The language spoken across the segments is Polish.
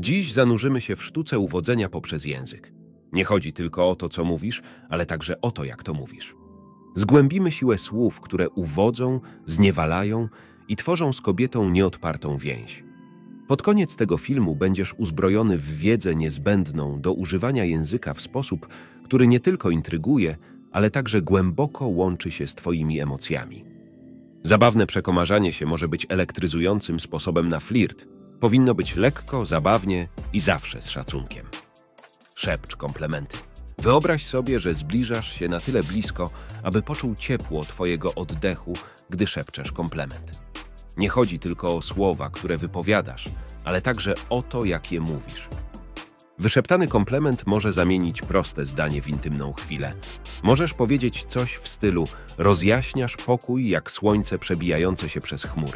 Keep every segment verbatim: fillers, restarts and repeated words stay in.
Dziś zanurzymy się w sztuce uwodzenia poprzez język. Nie chodzi tylko o to, co mówisz, ale także o to, jak to mówisz. Zgłębimy siłę słów, które uwodzą, zniewalają i tworzą z kobietą nieodpartą więź. Pod koniec tego filmu będziesz uzbrojony w wiedzę niezbędną do używania języka w sposób, który nie tylko intryguje, ale także głęboko łączy się z twoimi emocjami. Zabawne przekomarzanie się może być elektryzującym sposobem na flirt. Powinno być lekko, zabawnie i zawsze z szacunkiem. Szepcz komplementy. Wyobraź sobie, że zbliżasz się na tyle blisko, aby poczuł ciepło twojego oddechu, gdy szepczesz komplement. Nie chodzi tylko o słowa, które wypowiadasz, ale także o to, jak je mówisz. Wyszeptany komplement może zamienić proste zdanie w intymną chwilę. Możesz powiedzieć coś w stylu: rozjaśniasz pokój jak słońce przebijające się przez chmury.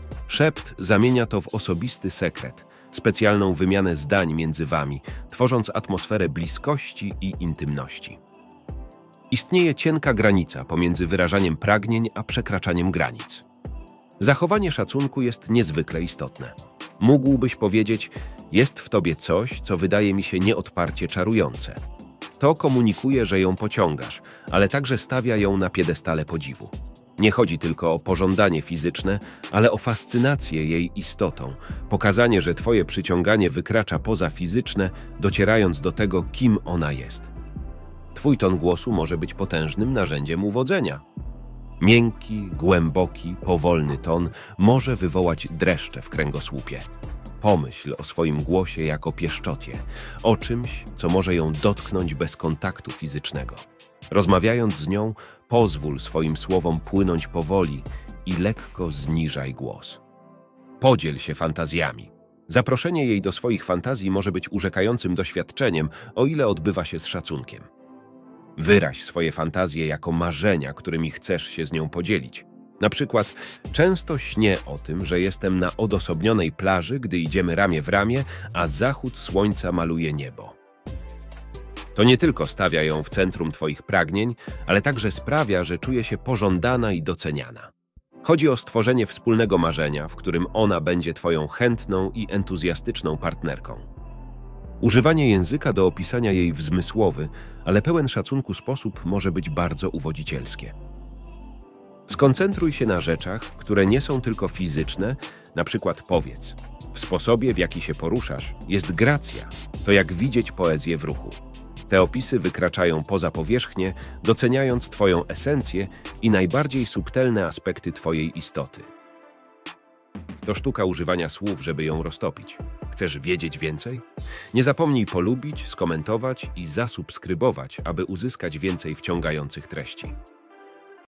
Szept zamienia to w osobisty sekret, specjalną wymianę zdań między wami, tworząc atmosferę bliskości i intymności. Istnieje cienka granica pomiędzy wyrażaniem pragnień a przekraczaniem granic. Zachowanie szacunku jest niezwykle istotne. Mógłbyś powiedzieć: jest w tobie coś, co wydaje mi się nieodparcie czarujące. To komunikuje, że ją pociągasz, ale także stawia ją na piedestale podziwu. Nie chodzi tylko o pożądanie fizyczne, ale o fascynację jej istotą, pokazanie, że twoje przyciąganie wykracza poza fizyczne, docierając do tego, kim ona jest. Twój ton głosu może być potężnym narzędziem uwodzenia. Miękki, głęboki, powolny ton może wywołać dreszcze w kręgosłupie. Pomyśl o swoim głosie jako pieszczocie, o czymś, co może ją dotknąć bez kontaktu fizycznego. Rozmawiając z nią, pozwól swoim słowom płynąć powoli i lekko zniżaj głos. Podziel się fantazjami. Zaproszenie jej do swoich fantazji może być urzekającym doświadczeniem, o ile odbywa się z szacunkiem. Wyraź swoje fantazje jako marzenia, którymi chcesz się z nią podzielić. Na przykład, często śnię o tym, że jestem na odosobnionej plaży, gdy idziemy ramię w ramię, a zachód słońca maluje niebo. To nie tylko stawia ją w centrum twoich pragnień, ale także sprawia, że czuje się pożądana i doceniana. Chodzi o stworzenie wspólnego marzenia, w którym ona będzie twoją chętną i entuzjastyczną partnerką. Używanie języka do opisania jej w zmysłowy, ale pełen szacunku sposób może być bardzo uwodzicielskie. Skoncentruj się na rzeczach, które nie są tylko fizyczne, na przykład powiedz: w sposobie, w jaki się poruszasz, jest gracja, to jak widzieć poezję w ruchu. Te opisy wykraczają poza powierzchnię, doceniając twoją esencję i najbardziej subtelne aspekty twojej istoty. To sztuka używania słów, żeby ją roztopić. Chcesz wiedzieć więcej? Nie zapomnij polubić, skomentować i zasubskrybować, aby uzyskać więcej wciągających treści.